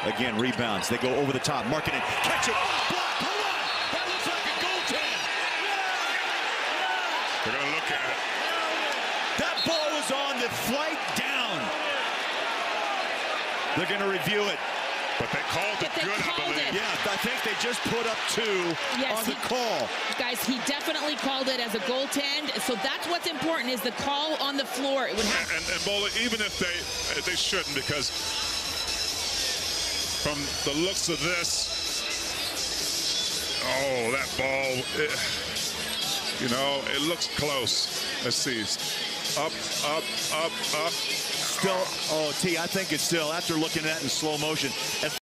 Again, rebounds. They go over the top. Marking it. Catch it. Block. Hold on. That looks like a goaltend. They're going to look at it. That ball was on the flight down. They're going to review it. But they called it good, I believe. Yeah, I think they just put up 2 on the call. Guys, he definitely called it as a goaltend. So that's what's important is the call on the floor. It would have and Bola, even if they shouldn't, because from the looks of this, oh, that ball, it looks close. Let's see. Up. Still, I think it's still, after looking at it in slow motion.